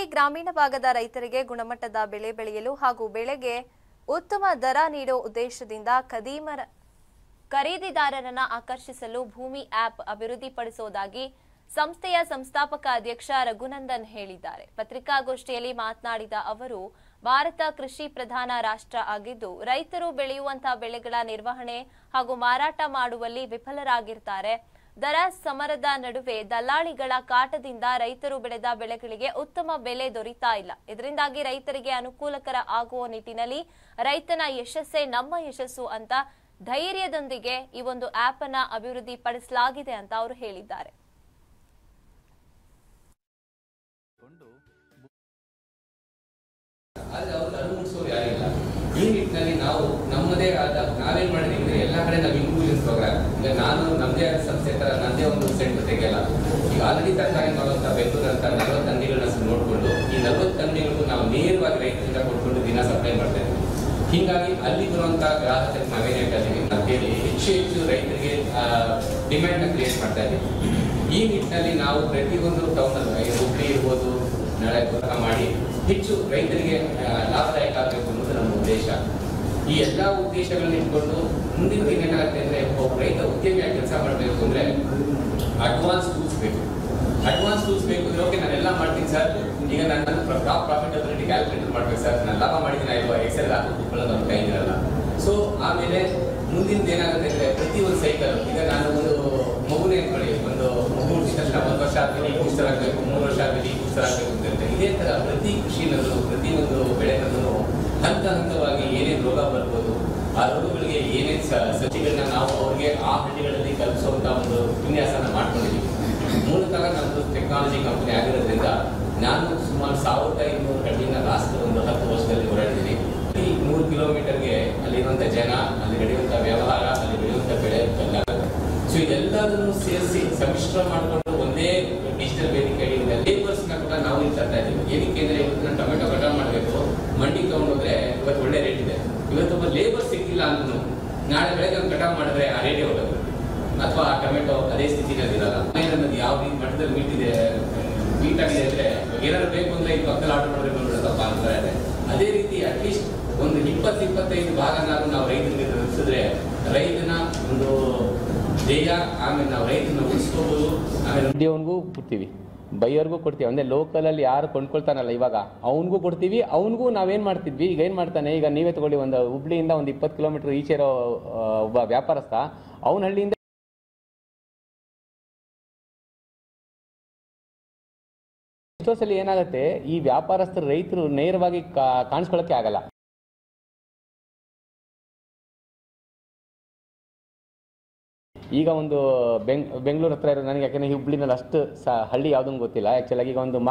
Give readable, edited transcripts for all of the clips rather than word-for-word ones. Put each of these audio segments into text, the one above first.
ಗ್ರಾಮೀಣ ಭಾಗದ ರೈತರಿಗೆ ಗುಣಮಟ್ಟದ ಬೆಳೆ ಬೆಳೆಯಲು ಹಾಗೂ ಬೆಳೆಗೆ ಉತ್ತಮ ದರ ನೀಡುವ ಉದ್ದೇಶದಿಂದ ಖರೀದಿದಾರರನ್ನು ಆಕರ್ಷಿಸಲು ಭೂಮಿ ಆಪ್ ಅಭಿವೃದ್ಧಿಪಡಿಸುವುದಾಗಿ ಸಂಸ್ಥೆಯ ಸಂಸ್ಥಾಪಕ ಅಧ್ಯಕ್ಷ ರಘುನಂದನ್ ಹೇಳಿದ್ದಾರೆ. ಪತ್ರಿಕಾಗೋಷ್ಠಿಯಲ್ಲಿ ಮಾತನಾಡಿದ ಅವರು, ಭಾರತ ಕೃಷಿ ಪ್ರಧಾನ ರಾಷ್ಟ್ರ ಆಗಿದ್ದು ರೈತರು ಬೆಳೆಯುವಂತಹ ಬೆಳೆಗಳ ನಿರ್ವಹಣೆ ಹಾಗೂ ಮಾರಾಟ ಮಾಡುವಲ್ಲಿ ವಿಫಲರಾಗಿದ್ದಾರೆ. ದರ ಸಮರದ ನಡುವೆ ದಲ್ಲಾಳಿಗಳ ಕಾಟದಿಂದ ರೈತರು ಬೆಳೆದ ಬೆಳೆಗಳಿಗೆ ಉತ್ತಮ ಬೆಲೆ ದೊರೆತಾ ಇಲ್ಲ. ಇದರಿಂದಾಗಿ ರೈತರಿಗೆ ಅನುಕೂಲಕರ ಆಗುವ ನಿಟ್ಟಿನಲ್ಲಿ ರೈತನ ಯಶಸ್ಸೇ ನಮ್ಮ ಯಶಸ್ಸು ಅಂತ ಧೈರ್ಯದೊಂದಿಗೆ ಈ ಒಂದು ಆಪ್ ಅನ್ನು ಅಭಿವೃದ್ಧಿಪಡಿಸಲಾಗಿದೆ ಅಂತ ಅವರು ಹೇಳಿದ್ದಾರೆ. ಈ ನಿಟ್ಟಿನಲ್ಲಿ ನಾವು ನಮ್ಮದೇ ಆದ ನಾವೇನ್ ಮಾಡಿದೀವಿ ಅಂದ್ರೆ ಎಲ್ಲ ಕಡೆ ನಾವು ಇನ್ಕ್ಲೂಷನ್ ಪ್ರೋಗ್ರಾಮ್, ಈಗ ನಾನು ನಮ್ಮದೇ ಆದ ಸಂಸ್ಥೆ ತರ ನನ್ನದೇ ಒಂದು ಸೆಂಟರ್ ತೆಗೆಯಲ್ಲ. ಈಗ ಆಲ್ರೆಡಿ ತರಕಾರಿ ಮಾಡುವಂತ ಬೆಂಗಳೂರು ಅಂತ 40 ಅಂಗಡಿಗಳನ್ನ ನೋಡ್ಕೊಂಡು ಈ 40 ಅಂಗಡಿಗಳಿಗೂ ನಾವು ನೇರವಾಗಿ ರೈತರಿಂದ ಕೊಟ್ಕೊಂಡು ದಿನ ಸಪ್ಲೈ ಮಾಡ್ತಾ ಇದ್ದೀವಿ. ಹೀಗಾಗಿ ಅಲ್ಲಿ ಬರುವಂತ ಗ್ರಾಹಕರಿಗೆ ನಾವೇನ್ ಹೇಳ್ತಾ ಇದೀವಿ ಅಂತ ಹೇಳಿ ಹೆಚ್ಚು ರೈತರಿಗೆ ಡಿಮ್ಯಾಂಡ್ ನ ಕ್ರಿಯೇಟ್ ಮಾಡ್ತಾ ಇದ್ದೀವಿ. ಈ ನಿಟ್ಟಿನಲ್ಲಿ ನಾವು ಪ್ರತಿಯೊಂದು ಟೌನ್ ಅಲ್ಲಿ ಹುಬ್ಳಿ ಇರ್ಬೋದು, ನಾಳೆ ಮಾಡಿ ಹೆಚ್ಚು ರೈತರಿಗೆ ಲಾಭದಾಯಕ ಆಗಬೇಕು ಅನ್ನೋದು ನಮ್ಮ ಉದ್ದೇಶ. ಈ ಎಲ್ಲಾ ಉದ್ದೇಶಗಳನ್ನ ಇಟ್ಕೊಂಡು ಮುಂದಿನ ದಿನ ಏನಾಗುತ್ತೆ ಅಂದ್ರೆ ಒಬ್ಬ ರೈತ ಉದ್ಯಮಿಯಾಗಿ ಕೆಲಸ ಮಾಡಬೇಕು ಅಂದ್ರೆ ಅಡ್ವಾನ್ಸ್ ಟೂಲ್ಸ್ ಬೇಕು. ಅಡ್ವಾನ್ಸ್ ಟೂಲ್ಸ್ ಬೇಕು ಅಂದ್ರೆ ಓಕೆ ನಾನೆಲ್ಲ ಮಾಡ್ತೀನಿ ಸರ್, ಈಗ ನಾನು ಪ್ರಾಫಿಟಬಿಲಿಟಿ ಕ್ಯಾಲ್ಕುಲೇಟರ್ ಮಾಡ್ಬೇಕು ಸರ್, ನಾನು ಲಾಭ ಮಾಡಿದ್ದೀನಿ ಅಲ್ವಾ, ಎಕ್ಸೆಲ್ ಹಾಕಿಕೊಳ್ಳೋದು ನಮ್ಮ ಕೈ ಇರಲ್ಲ. ಸೊ ಆಮೇಲೆ ಮುಂದಿನ ಏನಾಗುತ್ತೆ ಅಂದ್ರೆ ಪ್ರತಿ ಒಂದು ಸೈಕಲ್, ಈಗ ನಾನು ಒಂದು ಮಗುನೇ ಅನ್ಕೊಳ್ಳಿ, ಒಂದು ಮಗು ತಕ್ಷಣ 1 ವರ್ಷ ಆದ್ಮೇಲೆ ಈ ಬೂಸ್ಟರ್ ಆಗಬೇಕು, 3 ವರ್ಷ ಆದ್ಮೇಲೆ ಈ ಬೂಸ್ಟರ್ ಆಗಬೇಕು ಅಂತ ಹೇಳ್ತಾರೆ. ಇದೇ ತರ ಪ್ರತಿ ಕೃಷಿನಲ್ಲೂ ಪ್ರತಿಯೊಂದು ಬೆಳೆನಲ್ಲೂ ಹಂತವಾಗಿ ಏನೇನು ರೋಗ ಬರ್ಬೋದು, ಆ ರೋಗಗಳಿಗೆ ಏನೇನು ಸಸಿಗಳನ್ನ ನಾವು ಅವ್ರಿಗೆ ಆ ಹಳ್ಳಿಗಳಲ್ಲಿ ಕಲ್ಪಿಸುವಂತ ಒಂದು ವಿನ್ಯಾಸನ ಮಾಡ್ಕೊಂಡಿದ್ದೀವಿ. ಮೂಲತಃ ನಮ್ಮದು ಟೆಕ್ನಾಲಜಿ ಕಂಪನಿ ಆಗಿರೋದ್ರಿಂದ ನಾನು ಸುಮಾರು 1500 ಹಳ್ಳಿನ ಲಾಸ್ಟ್ ಒಂದು 10 ವರ್ಷದಲ್ಲಿ ಓಡಾಡಿದ್ದೀನಿ. ಈ 100 ಕಿಲೋಮೀಟರ್ಗೆ ಅಲ್ಲಿರುವಂತ ಜನ, ಅಲ್ಲಿ ನಡೆಯುವಂತ ವ್ಯವಹಾರ, ಅಲ್ಲಿ ಬೆಳೆಯುವಂತ ಬೆಳೆ ಎಲ್ಲ. ಸೊ ಇದೆಲ್ಲದನ್ನು ಸೇರಿಸಿ ಸಮ್ಮಿಶ್ರ ಮಾಡಿಕೊಂಡು ಒಂದೇ ಡಿಜಿಟಲ್ ವೇದಿಕೆಯಲ್ಲಿ ಲೇಬರ್ಸ್ ನ ಕೂಡ ನಾವು ಇಲ್ಲಿ ತರ್ತಾ ಇದ್ದೀವಿ. ಏನಕ್ಕೆ ಅಂದ್ರೆ ಇವತ್ತು ನಾನು ಟೊಮೆಟೊ ಕಟಾವ್ ಮಾಡಬೇಕು, ಮಂಡಿಗೆ ತಗೊಂಡೋದ್ರೆ ಇವತ್ತು ಒಳ್ಳೆ ರೇಟ್ ಇದೆ. ಇವತ್ತೊಬ್ಬ ಲೇಬರ್ ಸಿಕ್ಕಿಲ್ಲ ಅಂದ್ರೂ ನಾಳೆ ಬೆಳಗ್ಗೆ ಒಂದು ಕಟಾವ್ ಮಾಡಿದ್ರೆ ಆ ರೇಟೇ ಹೋಗೋದು, ಅಥವಾ ಆ ಟೊಮೆಟೊ ಅದೇ ಸ್ಥಿತಿನಲ್ಲಿ ಇರಲ್ಲ. ಅನ್ನೋದು ಯಾವ ರೀತಿ ಮಟ್ಟದಲ್ಲಿ ಮೀಟ್ ಆಗಿದೆ ಅಂದ್ರೆ ಏನಾದ್ರು ಬೇಕು ಅಂದ್ರೆ ಇದು ಪಕ್ಕದಲ್ಲಿ ಆರ್ಡರ್ ಮಾಡಬೇಕು ಅನ್ನೋದಪ್ಪ ಅಂತ ಇದೆ. ಅದೇ ರೀತಿ ಅಟ್ಲೀಸ್ಟ್ ಒಂದು 20-25 ಭಾಗನಾದ್ರು ನಾವು ರೈತರಿಗೆ ತಲುಪಿಸಿದ್ರೆ ರೈತನ ಒಂದು ದೇಹ, ಆಮೇಲೆ ನಾವು ರೈತನ ಉಳಿಸ್ಕೋಬಹುದು. ಆಮೇಲೆ ಉದ್ಯೋಗನಿಗೂ ಕೊಡ್ತೀವಿ, ಬೈಯರ್ಗೂ ಕೊಡ್ತೀವಿ. ಅಂದರೆ ಲೋಕಲಲ್ಲಿ ಯಾರು ಕೊಂಡ್ಕೊಳ್ತಾನಲ್ಲ ಇವಾಗ ಅವನಿಗೂ ಕೊಡ್ತೀವಿ. ಅವನಿಗೂ ನಾವೇನು ಮಾಡ್ತಿದ್ವಿ, ಈಗ ಏನು ಮಾಡ್ತಾನೆ, ಈಗ ನೀವೇ ತಗೊಳ್ಳಿ, ಒಂದು ಹುಬ್ಳಿಯಿಂದ ಒಂದು 20 ಕಿಲೋಮೀಟರ್ ಈಚೆ ಇರೋ ಒಬ್ಬ ವ್ಯಾಪಾರಸ್ಥ, ಅವನ ಹಳ್ಳಿಯಿಂದ ಎಷ್ಟೋ ಸಲ ಏನಾಗುತ್ತೆ, ಈ ವ್ಯಾಪಾರಸ್ಥರು ರೈತರು ನೇರವಾಗಿ ಕಾಣಿಸ್ಕೊಳ್ಳೋಕ್ಕೆ ಆಗಲ್ಲ. ಈಗ ಒಂದು ಬೆಂಗಳೂರು ಹತ್ರ ಇರೋ ನನಗೆ, ಯಾಕೆಂದರೆ ಹುಬ್ಳಿನಲ್ಲಿ ಅಷ್ಟು ಹಳ್ಳಿ ಯಾವುದೂ ಗೊತ್ತಿಲ್ಲ ಆ್ಯಕ್ಚುಲಾಗಿ. ಈಗ ಒಂದು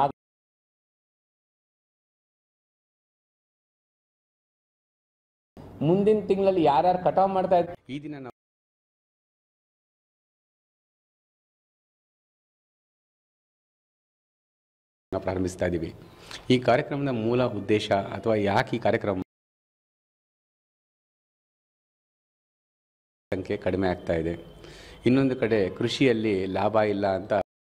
ಮುಂದಿನ ತಿಂಗಳಲ್ಲಿ ಯಾರ್ಯಾರು ಕಟಾವ್ ಮಾಡ್ತಾ ಇದ್ದಾರೆ, ಈ ದಿನ ನಾವು ಪ್ರಾರಂಭಿಸ್ತಾ ಇದ್ದೀವಿ. ಈ ಕಾರ್ಯಕ್ರಮದ ಮೂಲ ಉದ್ದೇಶ ಅಥವಾ ಯಾಕೆ ಈ ಕಾರ್ಯಕ್ರಮ ಸಂಖ್ಯೆ ಕಡಿಮೆ ಆಗ್ತಾ ಇದೆ, ಇನ್ನೊಂದು ಕಡೆ ಕೃಷಿಯಲ್ಲಿ ಲಾಭ ಇಲ್ಲ ಅಂತ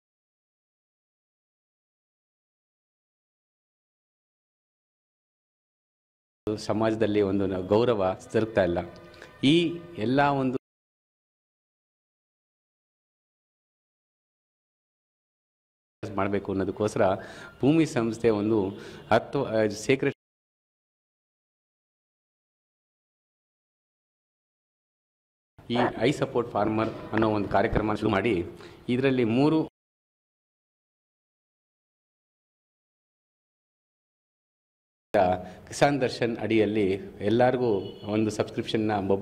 ಸಮಾಜದಲ್ಲಿ ಒಂದು ಗೌರವ ದೊರಕ್ತಾ ಇಲ್ಲ. ಈ ಎಲ್ಲ ಒಂದು ಮಾಡಬೇಕು ಅನ್ನೋದಕ್ಕೋಸ್ಕರ ಭೂಮಿ ಸಂಸ್ಥೆ ಒಂದು 10 ಸೇಕ್ರೆಟ್ ಈ ಐ ಸಪೋರ್ಟ್ ಫಾರ್ಮರ್ ಅನ್ನೋ ಒಂದು ಕಾರ್ಯಕ್ರಮ ಶುರು ಮಾಡಿ, ಇದರಲ್ಲಿ 3 ಕಿಸಾನ್ ದರ್ಶನ್ ಅಡಿಯಲ್ಲಿ ಎಲ್ಲರಿಗೂ ಒಂದು ಸಬ್ಸ್ಕ್ರಿಪ್ಷನ್ನ ಮೊಬೈಲ್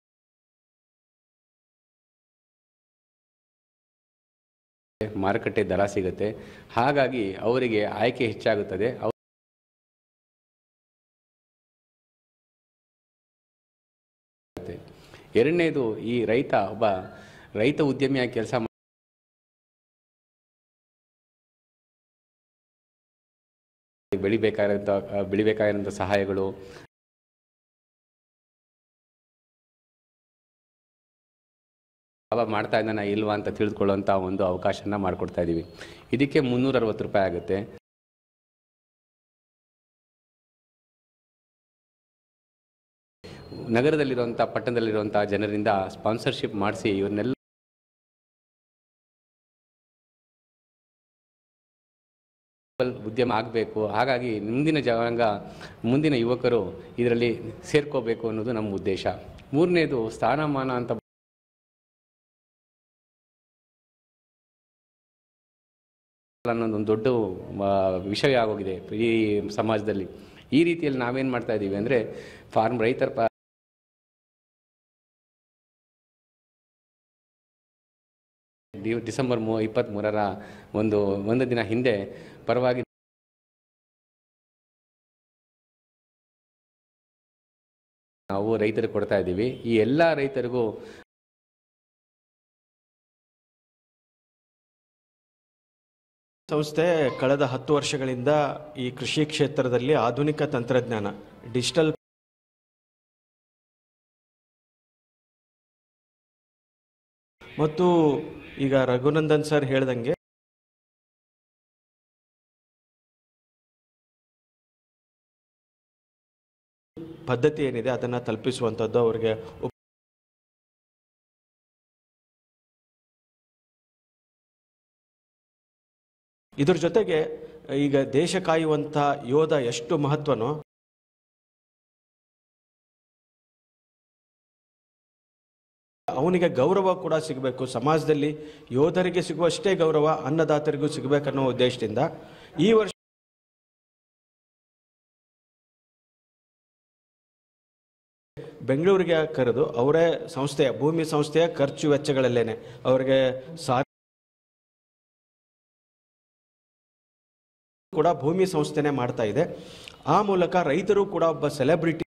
ಮಾರುಕಟ್ಟೆ ದರ ಸಿಗುತ್ತೆ. ಹಾಗಾಗಿ ಅವರಿಗೆ ಆಯ್ಕೆ ಹೆಚ್ಚಾಗುತ್ತದೆ. ಎರಡನೇದು, ಈ ಒಬ್ಬ ರೈತ ಉದ್ಯಮಿಯಾಗಿ ಕೆಲಸ ಬೆಳಿಬೇಕಾಗಿರೋಂಥ ಸಹಾಯಗಳು, ಮಾಡ್ತಾ ಇದ್ದಾನ ಇಲ್ವಾ ಅಂತ ತಿಳಿದುಕೊಳ್ಳುವಂಥ ಒಂದು ಅವಕಾಶನ ಮಾಡಿಕೊಡ್ತಾ ಇದ್ದೀವಿ. ಇದಕ್ಕೆ 360 ರೂಪಾಯಿ ಆಗುತ್ತೆ. ನಗರದಲ್ಲಿರುವಂಥ ಪಟ್ಟಣದಲ್ಲಿರುವಂಥ ಜನರಿಂದ ಸ್ಪಾನ್ಸರ್ಶಿಪ್ ಮಾಡಿಸಿ ಇವನ್ನೆಲ್ಲ ಉದ್ಯಮ ಆಗಬೇಕು. ಹಾಗಾಗಿ ಮುಂದಿನ ಜನಾಂಗ, ಮುಂದಿನ ಯುವಕರು ಇದರಲ್ಲಿ ಸೇರ್ಕೋಬೇಕು ಅನ್ನೋದು ನಮ್ಮ ಉದ್ದೇಶ. ಮೂರನೇದು ಸ್ಥಾನಮಾನ ಅಂತ ಅನ್ನೋದೊಂದು ದೊಡ್ಡ ವಿಷಯ ಆಗೋಗಿದೆ ಈ ಸಮಾಜದಲ್ಲಿ. ಈ ರೀತಿಯಲ್ಲಿ ನಾವೇನು ಮಾಡ್ತಾ ಇದ್ದೀವಿ ಅಂದರೆ ರೈತರ ಡಿಸೆಂಬರ್ 23ರ ಒಂದು ದಿನ ಹಿಂದೆ ಪರವಾಗಿ ನಾವು ರೈತರಿಗೆ ಕೊಡ್ತಾ ಇದ್ದೀವಿ. ಈ ಎಲ್ಲ ರೈತರಿಗೂ ಸಂಸ್ಥೆ ಕಳೆದ 10 ವರ್ಷಗಳಿಂದ ಈ ಕೃಷಿ ಕ್ಷೇತ್ರದಲ್ಲಿ ಆಧುನಿಕ ತಂತ್ರಜ್ಞಾನ ಡಿಜಿಟಲ್ ಮತ್ತು ಈಗ ರಘುನಂದನ್ ಸರ್ ಹೇಳ್ದಂಗೆ ಪದ್ಧತಿ ಏನಿದೆ ಅದನ್ನು ತಲುಪಿಸುವಂಥದ್ದು ಅವರಿಗೆ ಇದ್ರ ಜೊತೆಗೆ ಈಗ ದೇಶ ಕಾಯುವಂಥ ಯೋಧ ಎಷ್ಟು ಮಹತ್ವನೋ ಅವನಿಗೆ ಗೌರವ ಕೂಡ ಸಿಗಬೇಕು. ಸಮಾಜದಲ್ಲಿ ಯೋಧರಿಗೆ ಸಿಗುವಷ್ಟೇ ಗೌರವ ಅನ್ನದಾತರಿಗೂ ಸಿಗಬೇಕನ್ನೋ ಉದ್ದೇಶದಿಂದ ಈ ವರ್ಷ ಬೆಂಗಳೂರಿಗೆ ಕರೆದು ಅವರೇ ಸಂಸ್ಥೆಯ ಭೂಮಿ ಸಂಸ್ಥೆಯ ಖರ್ಚು ವೆಚ್ಚಗಳಲ್ಲೇನೆ ಅವರಿಗೆ ಕೂಡ ಭೂಮಿ ಸಂಸ್ಥೆನೇ ಮಾಡ್ತಾ ಇದೆ. ಆ ಮೂಲಕ ರೈತರು ಕೂಡ ಒಬ್ಬ ಸೆಲೆಬ್ರಿಟಿ